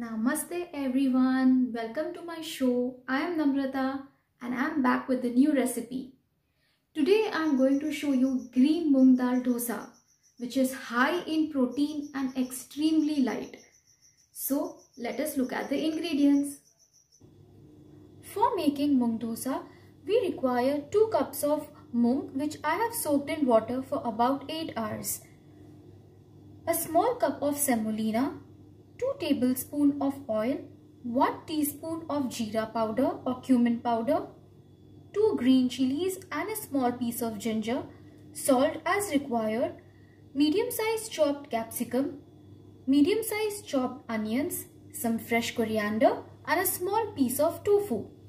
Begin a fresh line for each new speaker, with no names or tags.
Namaste everyone, welcome to my show. I am Namrata and I am back with a new recipe. Today I am going to show you green moong dal dosa, which is high in protein and extremely light. So let us look at the ingredients. For making moong dosa, we require 2 cups of moong which I have soaked in water for about 8 hours. A small cup of semolina, 2 tablespoons of oil, 1 teaspoon of jeera powder or cumin powder, 2 green chilies and a small piece of ginger, salt as required, medium-sized chopped capsicum, medium-sized chopped onions, some fresh coriander and a small piece of tofu.